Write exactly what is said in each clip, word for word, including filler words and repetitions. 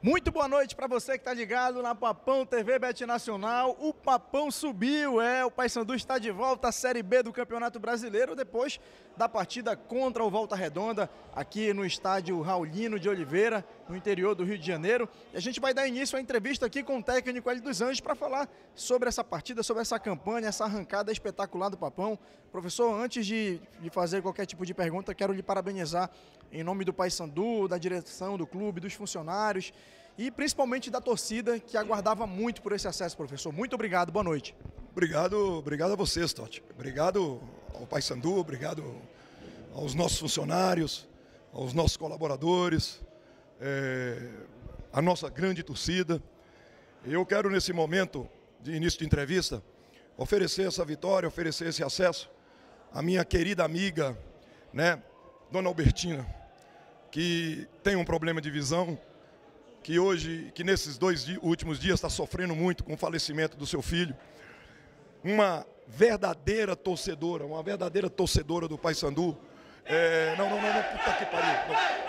Muito boa noite para você que está ligado na Papão T V Bet Nacional. O Papão subiu, é, o Paysandu está de volta à Série B do Campeonato Brasileiro depois da partida contra o Volta Redonda aqui no estádio Raulino de Oliveira, no interior do Rio de Janeiro. E a gente vai dar início à entrevista aqui com o técnico Hélio dos Anjos para falar sobre essa partida, sobre essa campanha, essa arrancada espetacular do Papão. Professor, antes de, de fazer qualquer tipo de pergunta, quero lhe parabenizar em nome do Paysandu, da direção do clube, dos funcionários e principalmente da torcida que aguardava muito por esse acesso, professor. Muito obrigado, boa noite. Obrigado, obrigado a vocês, Totti. Obrigado ao Paysandu, obrigado aos nossos funcionários, aos nossos colaboradores, é, a nossa grande torcida. Eu quero, nesse momento de início de entrevista, oferecer essa vitória, oferecer esse acesso à minha querida amiga, né, Dona Albertina, que tem um problema de visão, que hoje, que nesses dois di- últimos dias está sofrendo muito com o falecimento do seu filho. Uma verdadeira torcedora, uma verdadeira torcedora do Paysandu. É, não, não, não, não, puta que pariu. Não.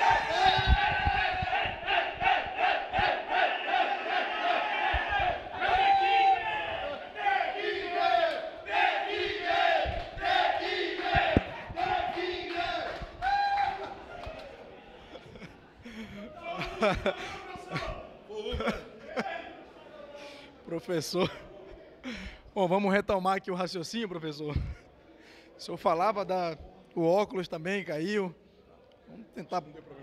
Professor, bom, vamos retomar aqui o raciocínio, professor. O senhor falava da... o óculos também caiu. Vamos tentar...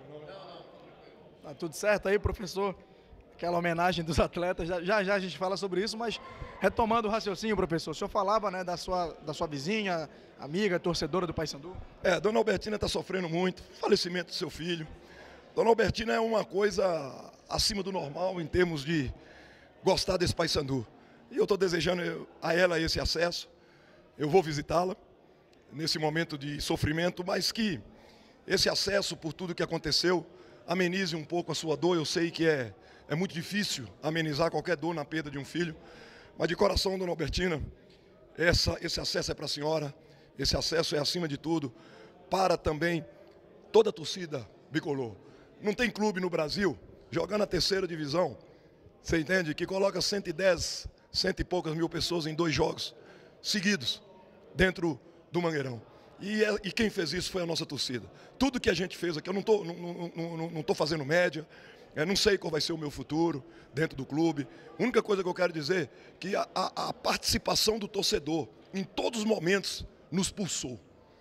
Tá tudo certo aí, professor? Aquela homenagem dos atletas, já, já já a gente fala sobre isso, mas retomando o raciocínio, professor, o senhor falava, né, da sua, da sua vizinha, amiga, torcedora do Paysandu? É, Dona Albertina está sofrendo muito, falecimento do seu filho. Dona Albertina é uma coisa acima do normal em termos de gostar desse Paysandu. E eu estou desejando a ela esse acesso. Eu vou visitá-la nesse momento de sofrimento, mas que esse acesso, por tudo que aconteceu, amenize um pouco a sua dor. Eu sei que é, é muito difícil amenizar qualquer dor na perda de um filho, mas de coração, Dona Albertina, essa, esse acesso é para a senhora, esse acesso é, acima de tudo, para também toda a torcida bicolor. Não tem clube no Brasil jogando a terceira divisão, você entende, que coloca cento e dez, cento e poucas mil pessoas em dois jogos seguidos dentro do Mangueirão. E, é, e quem fez isso foi a nossa torcida. Tudo que a gente fez aqui, eu não estou não, não, não, não tô fazendo média, eu não sei qual vai ser o meu futuro dentro do clube. A única coisa que eu quero dizer é que a, a, a participação do torcedor em todos os momentos nos pulsou.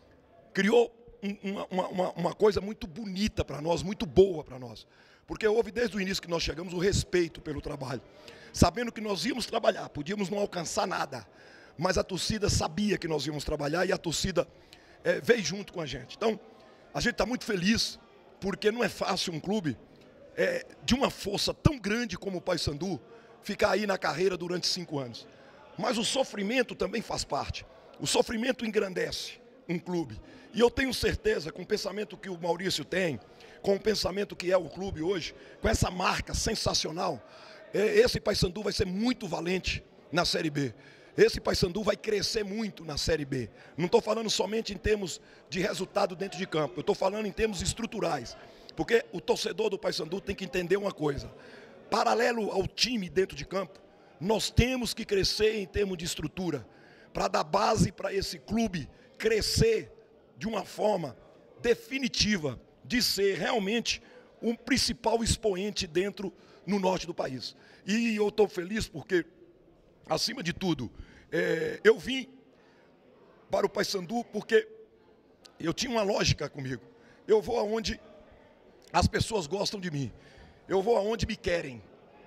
Criou uma, uma, uma coisa muito bonita para nós, muito boa para nós. Porque houve desde o início que nós chegamos o respeito pelo trabalho. Sabendo que nós íamos trabalhar, podíamos não alcançar nada, mas a torcida sabia que nós íamos trabalhar e a torcida é, veio junto com a gente. Então, a gente está muito feliz, porque não é fácil um clube é, de uma força tão grande como o Paysandu ficar aí na carreira durante cinco anos. Mas o sofrimento também faz parte. O sofrimento engrandece um clube. E eu tenho certeza, com o pensamento que o Maurício tem, com o pensamento que é o clube hoje, com essa marca sensacional, esse Paysandu vai ser muito valente na Série B. Esse Paysandu vai crescer muito na Série B. Não estou falando somente em termos de resultado dentro de campo, eu estou falando em termos estruturais. Porque o torcedor do Paysandu tem que entender uma coisa. Paralelo ao time dentro de campo, nós temos que crescer em termos de estrutura, para dar base para esse clube crescer de uma forma definitiva, de ser realmente um principal expoente dentro no norte do país. E eu estou feliz porque, acima de tudo, é, eu vim para o Paysandu porque eu tinha uma lógica comigo. Eu vou aonde as pessoas gostam de mim. Eu vou aonde me querem.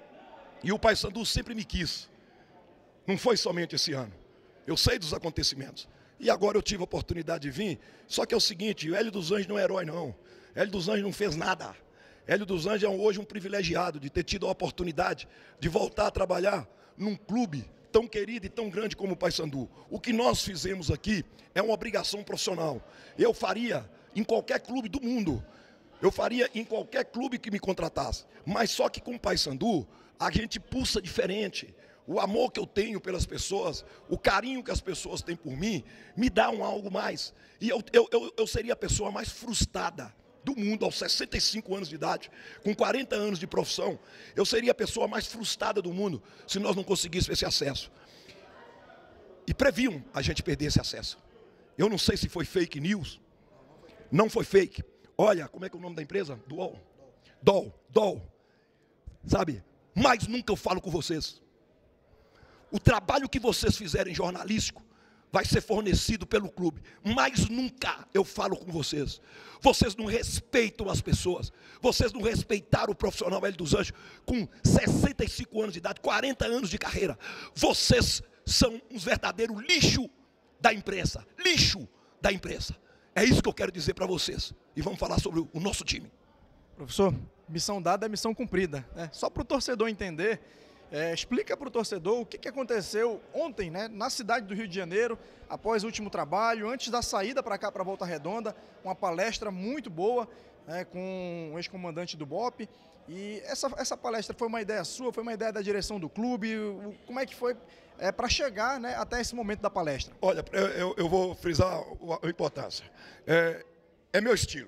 E o Paysandu sempre me quis. Não foi somente esse ano. Eu sei dos acontecimentos. E agora eu tive a oportunidade de vir. Só que é o seguinte, o Hélio dos Anjos não é herói, não. Hélio dos Anjos não fez nada. Hélio dos Anjos é hoje um privilegiado de ter tido a oportunidade de voltar a trabalhar num clube tão querido e tão grande como o Paysandu. O que nós fizemos aqui é uma obrigação profissional. Eu faria em qualquer clube do mundo. Eu faria em qualquer clube que me contratasse. Mas só que com o Paysandu, a gente pulsa diferente. O amor que eu tenho pelas pessoas, o carinho que as pessoas têm por mim, me dá um algo mais. E eu, eu, eu, eu seria a pessoa mais frustrada do mundo aos sessenta e cinco anos de idade, com quarenta anos de profissão. Eu seria a pessoa mais frustrada do mundo se nós não conseguíssemos esse acesso. E previam a gente perder esse acesso. Eu não sei se foi fake news. Não foi fake. Olha, como é que é o nome da empresa? Duol. Dol, Dol. Sabe? Mas nunca eu falo com vocês. O trabalho que vocês fizerem jornalístico vai ser fornecido pelo clube. Mas nunca eu falo com vocês. Vocês não respeitam as pessoas. Vocês não respeitaram o profissional Hélio dos Anjos com sessenta e cinco anos de idade, quarenta anos de carreira. Vocês são uns verdadeiros lixo da imprensa. Lixo da imprensa. É isso que eu quero dizer para vocês. E vamos falar sobre o nosso time. Professor, missão dada é missão cumprida, né? Só para o torcedor entender, é, explica para o torcedor o que, que aconteceu ontem, né, na cidade do Rio de Janeiro, após o último trabalho, antes da saída para cá, para Volta Redonda, uma palestra muito boa, né, com o ex-comandante do B O P. E essa, essa palestra foi uma ideia sua, foi uma ideia da direção do clube? O, como é que foi é, para chegar, né, até esse momento da palestra? Olha, eu, eu vou frisar a importância. É, é meu estilo.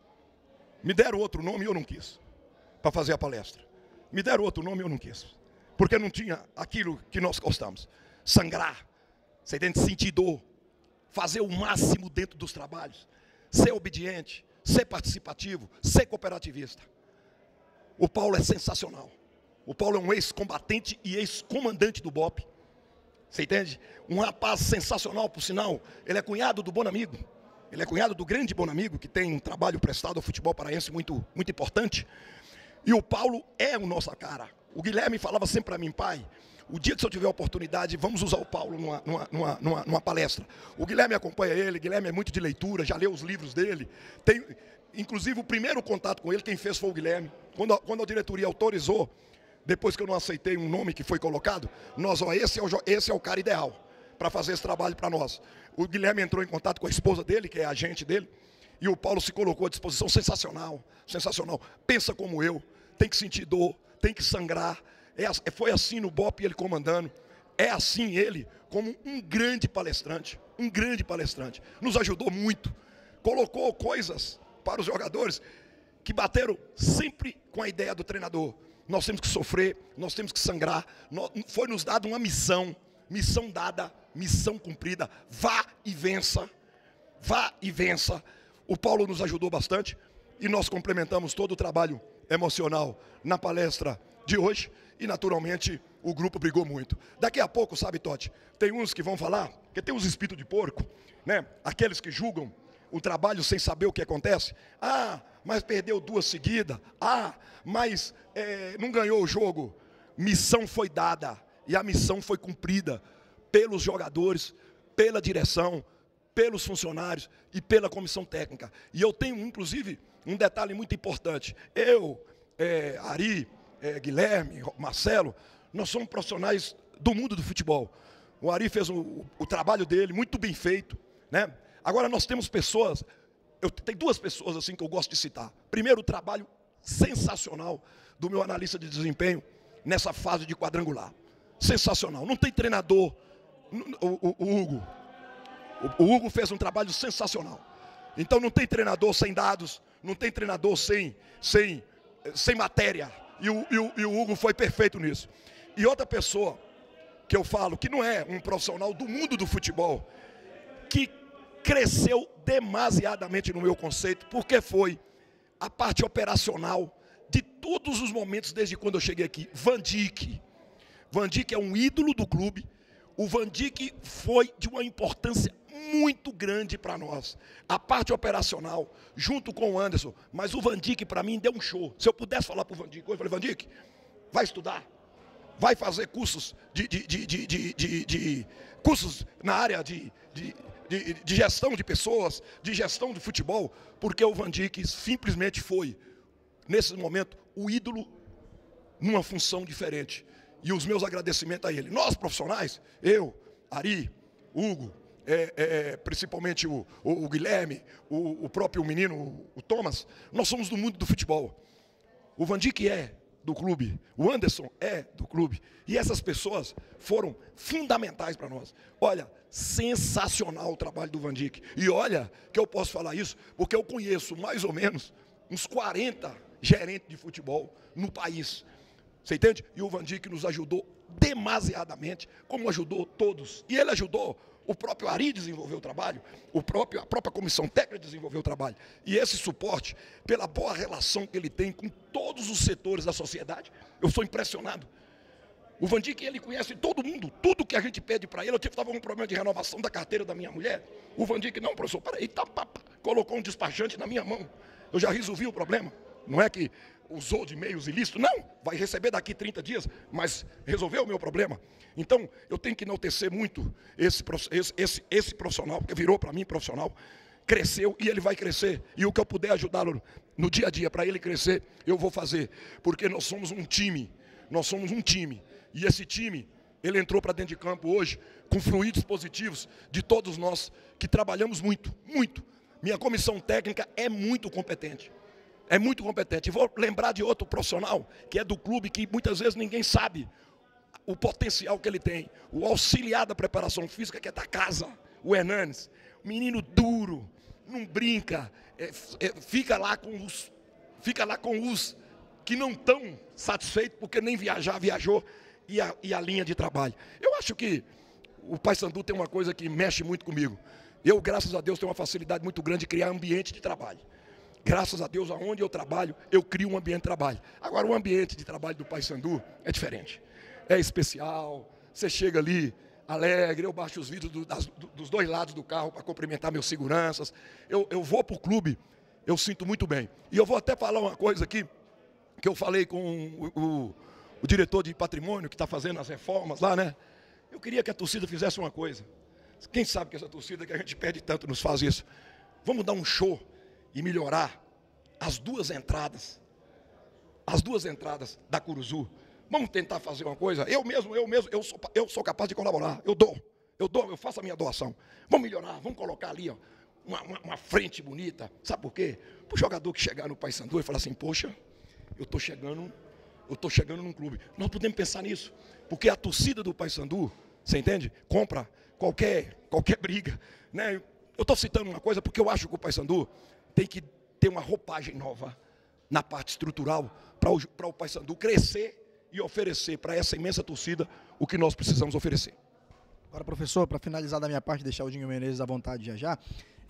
Me deram outro nome e eu não quis, para fazer a palestra. Me deram outro nome e eu não quis, porque não tinha aquilo que nós gostamos. Sangrar, você tem que sentir dor, fazer o máximo dentro dos trabalhos, ser obediente, ser participativo, ser cooperativista. O Paulo é sensacional. O Paulo é um ex-combatente e ex-comandante do B O P. Você entende? Um rapaz sensacional, por sinal. Ele é cunhado do Bonamigo. Ele é cunhado do grande Bonamigo, que tem um trabalho prestado ao futebol paraense muito, muito importante. E o Paulo é o nossa cara. O Guilherme falava sempre para mim, pai, o dia que eu tiver a oportunidade, vamos usar o Paulo numa, numa, numa, numa, numa palestra. O Guilherme acompanha ele, o Guilherme é muito de leitura, já leu os livros dele. Tem, inclusive, o primeiro contato com ele, quem fez foi o Guilherme. Quando a, quando a diretoria autorizou, depois que eu não aceitei um nome que foi colocado, nós, ó, esse é o, esse é o cara ideal para fazer esse trabalho para nós. O Guilherme entrou em contato com a esposa dele, que é agente dele, e o Paulo se colocou à disposição. Sensacional, sensacional. Pensa como eu, tem que sentir dor, tem que sangrar. É, foi assim no B O P ele comandando. É assim ele, como um grande palestrante, um grande palestrante. Nos ajudou muito, colocou coisas para os jogadores que bateram sempre com a ideia do treinador. Nós temos que sofrer, nós temos que sangrar. Foi nos dada uma missão, missão dada, missão cumprida. Vá e vença, vá e vença. O Paulo nos ajudou bastante e nós complementamos todo o trabalho emocional na palestra de hoje e, naturalmente, o grupo brigou muito. Daqui a pouco, sabe, Totti, tem uns que vão falar, que tem uns espíritos de porco, né? Aqueles que julgam o trabalho sem saber o que acontece. Ah, mas perdeu duas seguidas. Ah, mas é, não ganhou o jogo. Missão foi dada e a missão foi cumprida pelos jogadores, pela direção, pelos funcionários e pela comissão técnica. E eu tenho, inclusive, um detalhe muito importante. Eu, é, Ari, é, Guilherme, Marcelo, nós somos profissionais do mundo do futebol. O Ari fez o, o trabalho dele, muito bem feito, né? Agora nós temos pessoas, eu tenho duas pessoas assim que eu gosto de citar. Primeiro, o trabalho sensacional do meu analista de desempenho nessa fase de quadrangular. Sensacional. Não tem treinador. O, o, o Hugo. O, o Hugo fez um trabalho sensacional. Então não tem treinador sem dados, não tem treinador sem, sem, sem matéria. E o, e, o, e o Hugo foi perfeito nisso. E outra pessoa que eu falo, que não é um profissional do mundo do futebol, que cresceu demasiadamente no meu conceito, porque foi a parte operacional de todos os momentos desde quando eu cheguei aqui. Van Dijk. Van Dijk é um ídolo do clube. O Van Dijk foi de uma importância muito grande para nós. A parte operacional, junto com o Anderson. Mas o Van Dijk, para mim, deu um show. Se eu pudesse falar para o Van Dijk, eu falei, Van Dijk, vai estudar. Vai fazer cursos de, de, de, de, de, de, de cursos na área de, de, de, de gestão de pessoas, de gestão de futebol, porque o Van Dijk simplesmente foi, nesse momento, o ídolo numa função diferente. E os meus agradecimentos a ele. Nós, profissionais, eu, Ari, Hugo, é, é, principalmente o, o, o Guilherme, o, o próprio menino, o, o Thomas, nós somos do mundo do futebol. O Van Dijk é do clube, o Anderson é do clube, e essas pessoas foram fundamentais para nós. Olha, sensacional o trabalho do Van Dijk. E olha que eu posso falar isso, porque eu conheço mais ou menos uns quarenta gerentes de futebol no país. Você entende? E o Van Dijk nos ajudou demasiadamente, como ajudou todos. E ele ajudou o próprio Ari desenvolver o trabalho, o próprio, a própria comissão técnica desenvolveu o trabalho. E esse suporte, pela boa relação que ele tem com todos os setores da sociedade, eu sou impressionado. O Van Dijk, ele conhece todo mundo, tudo que a gente pede para ele. Eu estava com um problema de renovação da carteira da minha mulher. O Van Dijk, não, professor, peraí, tá, pá, pá, colocou um despachante na minha mão. Eu já resolvi o problema. Não é que usou de meios ilícitos, não, vai receber daqui trinta dias, mas resolveu o meu problema. Então, eu tenho que enaltecer muito esse, esse, esse, esse profissional, porque virou para mim profissional, cresceu e ele vai crescer. E o que eu puder ajudá-lo no dia a dia para ele crescer, eu vou fazer, porque nós somos um time, nós somos um time, e esse time, ele entrou para dentro de campo hoje, com fluidos positivos de todos nós, que trabalhamos muito, muito. Minha comissão técnica é muito competente. É muito competente. E vou lembrar de outro profissional, que é do clube, que muitas vezes ninguém sabe o potencial que ele tem. O auxiliar da preparação física, que é da casa, o Hernanes. Menino duro, não brinca, é, é, fica lá com os, fica lá com os que não estão satisfeitos, porque nem viajar, viajou, e a, e a linha de trabalho. Eu acho que o Paysandu tem uma coisa que mexe muito comigo. Eu, graças a Deus, tenho uma facilidade muito grande de criar ambiente de trabalho. Graças a Deus, aonde eu trabalho, eu crio um ambiente de trabalho. Agora, o ambiente de trabalho do Paysandu é diferente. É especial, você chega ali alegre, eu baixo os vidros do, das, do, dos dois lados do carro para cumprimentar meus seguranças. Eu, eu vou para o clube, eu sinto muito bem. E eu vou até falar uma coisa aqui, que eu falei com o, o, o diretor de patrimônio, que está fazendo as reformas lá, né? Eu queria que a torcida fizesse uma coisa. Quem sabe que essa torcida que a gente pede tanto nos faz isso? Vamos dar um show e melhorar as duas entradas, as duas entradas da Curuzu. Vamos tentar fazer uma coisa. Eu mesmo, eu mesmo, eu sou, eu sou capaz de colaborar. Eu dou, eu dou, eu faço a minha doação. Vamos melhorar, vamos colocar ali, ó, uma, uma, uma frente bonita. Sabe por quê? Para o jogador que chegar no Paysandu e falar assim, poxa, eu estou chegando, eu estou chegando num clube. Nós podemos pensar nisso, porque a torcida do Paysandu, você entende? Compra qualquer, qualquer briga, né? Eu estou citando uma coisa porque eu acho que o Paysandu tem que ter uma roupagem nova na parte estrutural para o, para o Paysandu crescer e oferecer para essa imensa torcida o que nós precisamos oferecer. Agora, professor, para finalizar da minha parte, deixar o Dinho Menezes à vontade já já,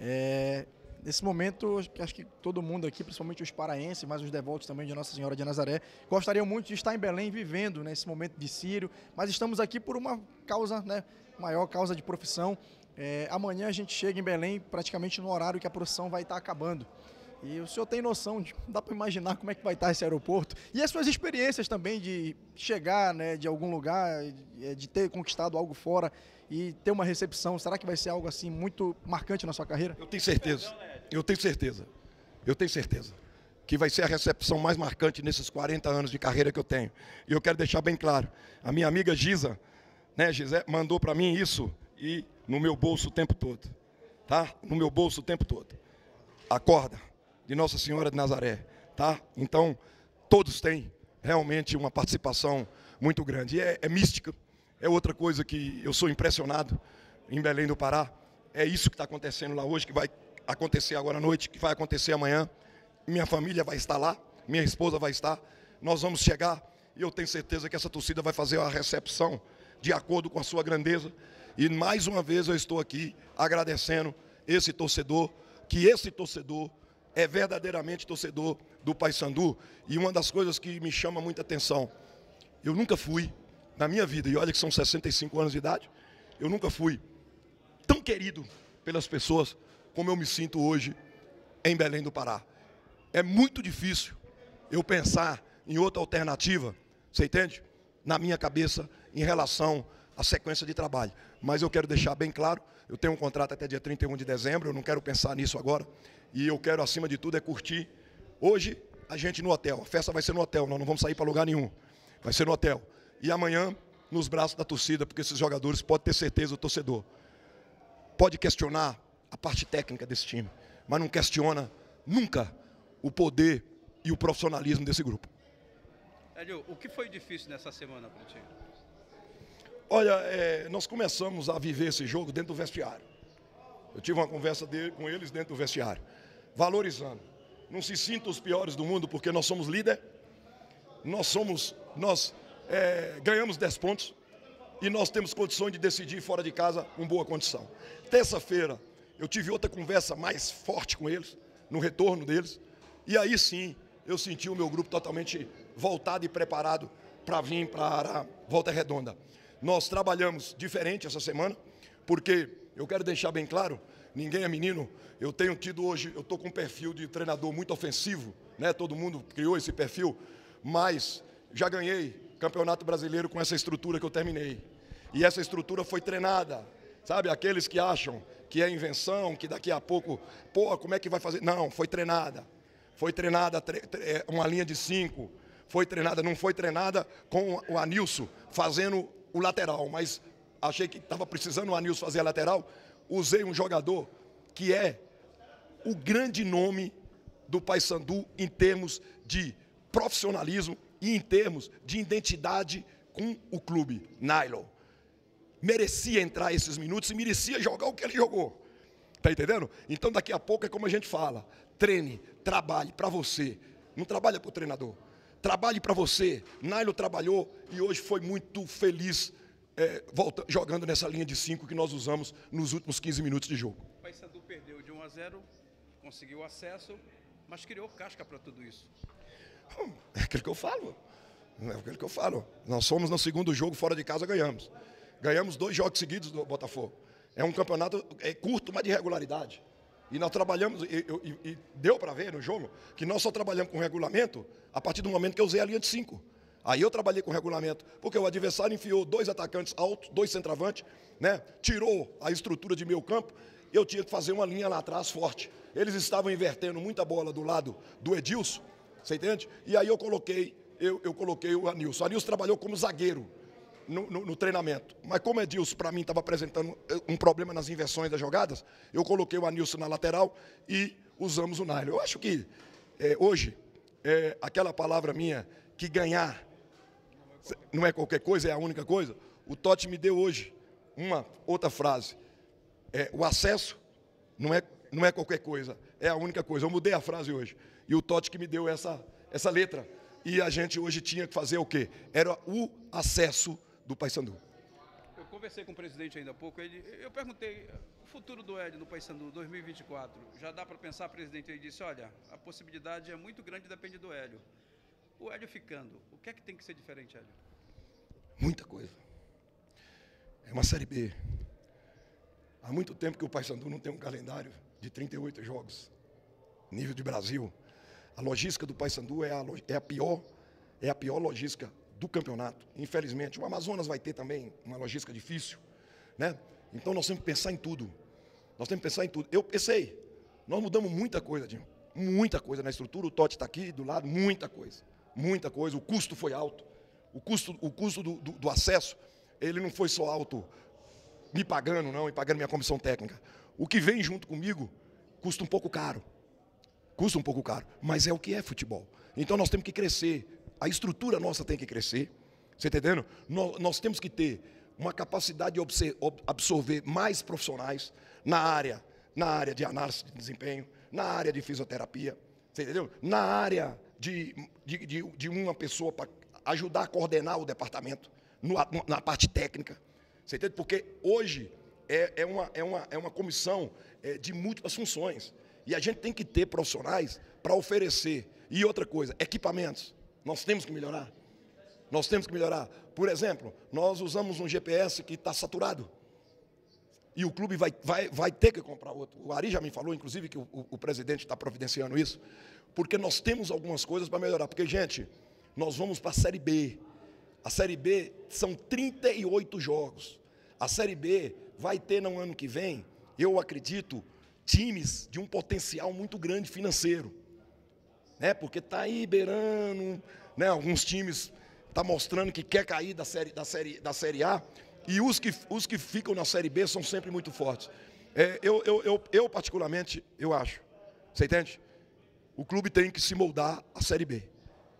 é, nesse momento, acho que todo mundo aqui, principalmente os paraenses, mas os devotos também de Nossa Senhora de Nazaré, gostariam muito de estar em Belém vivendo nesse momento de Círio, mas estamos aqui por uma causa, né, maior causa de profissão. É, amanhã a gente chega em Belém praticamente no horário que a procissão vai estar acabando. E o senhor tem noção, de, dá para imaginar como é que vai estar esse aeroporto? E as suas experiências também de chegar, né, de algum lugar, de ter conquistado algo fora e ter uma recepção, será que vai ser algo assim muito marcante na sua carreira? Eu tenho certeza, eu tenho certeza, eu tenho certeza que vai ser a recepção mais marcante nesses quarenta anos de carreira que eu tenho. E eu quero deixar bem claro, a minha amiga Giza, né, Gisé, mandou para mim isso e no meu bolso o tempo todo, tá? No meu bolso o tempo todo. A corda de Nossa Senhora de Nazaré, tá? Então, todos têm realmente uma participação muito grande. E é, é mística, é outra coisa que eu sou impressionado em Belém do Pará. É isso que está acontecendo lá hoje, que vai acontecer agora à noite, que vai acontecer amanhã. Minha família vai estar lá, minha esposa vai estar. Nós vamos chegar e eu tenho certeza que essa torcida vai fazer a recepção de acordo com a sua grandeza. E mais uma vez eu estou aqui agradecendo esse torcedor, que esse torcedor é verdadeiramente torcedor do Paysandu. E uma das coisas que me chama muita atenção, eu nunca fui, na minha vida, e olha que são sessenta e cinco anos de idade, eu nunca fui tão querido pelas pessoas como eu me sinto hoje em Belém do Pará. É muito difícil eu pensar em outra alternativa, você entende? Na minha cabeça, em relação à sequência de trabalho. Mas eu quero deixar bem claro, eu tenho um contrato até dia trinta e um de dezembro, eu não quero pensar nisso agora. E eu quero, acima de tudo, é curtir. Hoje, a gente no hotel. A festa vai ser no hotel, nós não vamos sair para lugar nenhum. Vai ser no hotel. E amanhã, nos braços da torcida, porque esses jogadores, pode ter certeza, o torcedor pode questionar a parte técnica desse time, mas não questiona nunca o poder e o profissionalismo desse grupo. Hélio, o que foi difícil nessa semana para o time? Olha, é, nós começamos a viver esse jogo dentro do vestiário. Eu tive uma conversa de, com eles dentro do vestiário, valorizando. Não se sintam os piores do mundo, porque nós somos líder, nós somos, nós é, ganhamos dez pontos e nós temos condições de decidir fora de casa com boa condição. Terça-feira eu tive outra conversa mais forte com eles, no retorno deles, e aí sim eu senti o meu grupo totalmente voltado e preparado para vir para a Volta Redonda. Nós trabalhamos diferente essa semana, porque eu quero deixar bem claro, ninguém é menino, eu tenho tido hoje, eu estou com um perfil de treinador muito ofensivo, né? Todo mundo criou esse perfil, mas já ganhei Campeonato Brasileiro com essa estrutura que eu terminei. E essa estrutura foi treinada, sabe? Aqueles que acham que é invenção, que daqui a pouco, pô, como é que vai fazer? Não, foi treinada. Foi treinada uma linha de cinco, foi treinada, não foi treinada com o Anilson fazendo o lateral, mas achei que estava precisando o Anilson fazer a lateral, usei um jogador que é o grande nome do Paysandu em termos de profissionalismo e em termos de identidade com o clube, Nailon. Merecia entrar esses minutos e merecia jogar o que ele jogou. Tá entendendo? Então daqui a pouco é como a gente fala, treine, trabalhe para você, não trabalha para o treinador, trabalhe para você. Nailon trabalhou e hoje foi muito feliz é, volta, jogando nessa linha de cinco que nós usamos nos últimos quinze minutos de jogo. O Paysandu perdeu de um a zero, conseguiu acesso, mas criou casca para tudo isso. É aquilo que eu falo, é aquilo que eu falo. Nós fomos no segundo jogo fora de casa, ganhamos. Ganhamos dois jogos seguidos do Botafogo. É um campeonato é curto, mas de regularidade. E nós trabalhamos, e, e, e deu para ver no jogo, que nós só trabalhamos com regulamento a partir do momento que eu usei a linha de cinco. Aí eu trabalhei com regulamento, porque o adversário enfiou dois atacantes altos, dois centroavantes, né? Tirou a estrutura de meio campo, eu tinha que fazer uma linha lá atrás forte. Eles estavam invertendo muita bola do lado do Edilson, você entende? E aí eu coloquei, eu, eu coloquei o Anilson. O Anilson trabalhou como zagueiro no, no, no treinamento. Mas como o Edilson, para mim, estava apresentando um problema nas inversões das jogadas, eu coloquei o Anilson na lateral e usamos o Nailon. Eu acho que é, hoje, é, aquela palavra minha, que ganhar não é qualquer coisa, é a única coisa, o Totti me deu hoje uma outra frase. É, o acesso não é, não é qualquer coisa, é a única coisa. Eu mudei a frase hoje. E o Totti que me deu essa, essa letra. E a gente hoje tinha que fazer o quê? Era o acesso do Paysandu. Eu conversei com o presidente ainda há pouco, ele, eu perguntei, o futuro do Hélio no Paysandu dois mil e vinte e quatro, já dá para pensar, presidente? Ele disse, olha, a possibilidade é muito grande, depende do Hélio. O Hélio ficando, o que é que tem que ser diferente, Hélio? Muita coisa. É uma Série B. Há muito tempo que o Paysandu não tem um calendário de trinta e oito jogos. Nível de Brasil. A logística do Paysandu é a, é a pior, é a pior logística do campeonato. Infelizmente, o Amazonas vai ter também uma logística difícil, né? Então nós temos que pensar em tudo. Nós temos que pensar em tudo. Eu pensei, nós mudamos muita coisa, Dinho. Muita coisa na estrutura. O Totti está aqui do lado, muita coisa. Muita coisa. O custo foi alto. O custo, o custo do, do, do acesso, ele não foi só alto me pagando, não, e pagando minha comissão técnica. O que vem junto comigo custa um pouco caro. Custa um pouco caro, mas é o que é futebol. Então nós temos que crescer, a estrutura nossa tem que crescer, você está entendendo? Nós, nós temos que ter uma capacidade de absorver mais profissionais na área, na área de análise de desempenho, na área de fisioterapia, você entendeu? Na área de, de, de, de uma pessoa para ajudar a coordenar o departamento, no, na parte técnica, você entende? Porque hoje é, é, uma, é, uma, é uma comissão é, de múltiplas funções. E a gente tem que ter profissionais para oferecer. E outra coisa, equipamentos. Nós temos que melhorar. Nós temos que melhorar. Por exemplo, nós usamos um G P S que está saturado. E o clube vai, vai, vai ter que comprar outro. O Ari já me falou, inclusive, que o, o, o presidente está providenciando isso. Porque nós temos algumas coisas para melhorar. Porque, gente, nós vamos para a Série B. A Série B são trinta e oito jogos. A Série B vai ter no ano que vem, eu acredito, times de um potencial muito grande financeiro, né? Porque está aí beirando, né? Alguns times estão tá mostrando que quer cair da série, da série, da série A, e os que, os que ficam na Série B são sempre muito fortes. É, eu, eu, eu, eu, particularmente, eu acho, você entende? O clube tem que se moldar à Série B.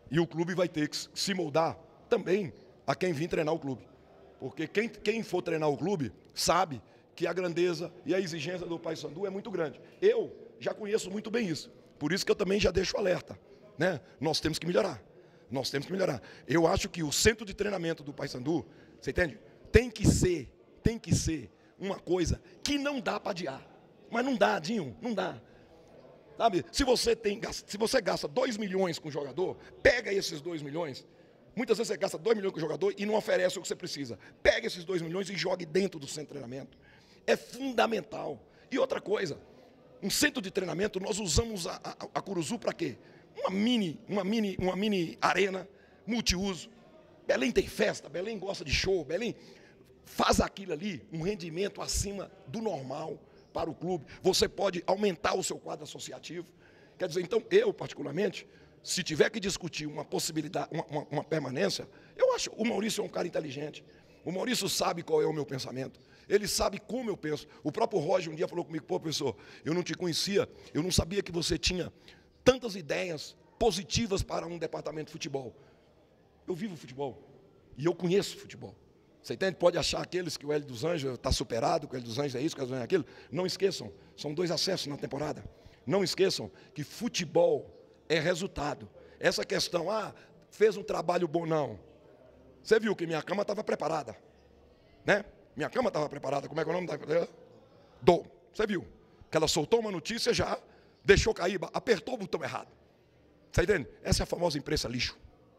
E o clube vai ter que se moldar também a quem vir treinar o clube. Porque quem, quem for treinar o clube sabe que a grandeza e a exigência do Paysandu é muito grande. Eu já conheço muito bem isso. Por isso que eu também já deixo alerta, né? Nós temos que melhorar. Nós temos que melhorar. Eu acho que o centro de treinamento do Paysandu, você entende? Tem que ser, tem que ser uma coisa que não dá para adiar. Mas não dá, Dinho, não dá. Sabe? Se você tem, se você gasta dois milhões com o jogador, pega esses dois milhões. Muitas vezes você gasta dois milhões com o jogador e não oferece o que você precisa. Pega esses dois milhões e jogue dentro do centro de treinamento. É fundamental. E outra coisa, um centro de treinamento, nós usamos a, a, a Curuzu para quê? Uma mini, uma, mini, uma mini arena multiuso. Belém tem festa, Belém gosta de show, Belém faz aquilo ali, um rendimento acima do normal para o clube. Você pode aumentar o seu quadro associativo. Quer dizer, então, eu particularmente, se tiver que discutir uma possibilidade, uma, uma, uma permanência, eu acho, o Maurício é um cara inteligente. O Maurício sabe qual é o meu pensamento. Ele sabe como eu penso. O próprio Roger um dia falou comigo, pô, professor, eu não te conhecia, eu não sabia que você tinha tantas ideias positivas para um departamento de futebol. Eu vivo futebol e eu conheço futebol. Você entende? Pode achar aqueles que o Hélio dos Anjos está superado, que o Hélio dos Anjos é isso, que o Hélio dos Anjos é aquilo. Não esqueçam, são dois acessos na temporada. Não esqueçam que futebol é resultado. Essa questão, ah, fez um trabalho bom, não. Você viu que minha cama estava preparada, né? Minha cama estava preparada, como é que é o nome da... Dom, você viu? Que ela soltou uma notícia já, deixou cair, apertou o botão errado. Você entende? Essa é a famosa imprensa lixo.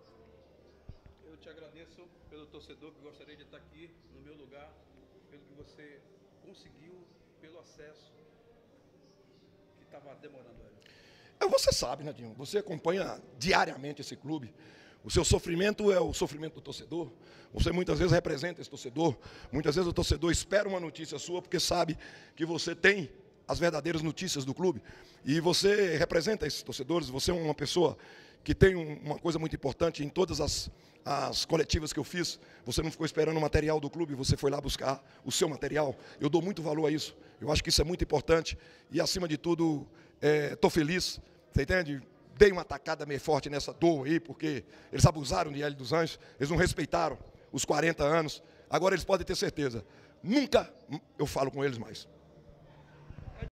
Eu te agradeço pelo torcedor que gostaria de estar aqui no meu lugar, pelo que você conseguiu, pelo acesso que estava demorando. Você sabe, né, Dinho? Você acompanha diariamente esse clube. O seu sofrimento é o sofrimento do torcedor. Você muitas vezes representa esse torcedor. Muitas vezes o torcedor espera uma notícia sua porque sabe que você tem as verdadeiras notícias do clube. E você representa esses torcedores. Você é uma pessoa que tem uma coisa muito importante em todas as, as coletivas que eu fiz. Você não ficou esperando o material do clube, você foi lá buscar o seu material. Eu dou muito valor a isso. Eu acho que isso é muito importante. E, acima de tudo, estou é, feliz. Você entende? Dei uma atacada meio forte nessa dor aí, porque eles abusaram de Hélio dos Anjos, eles não respeitaram os quarenta anos. Agora eles podem ter certeza, nunca eu falo com eles mais.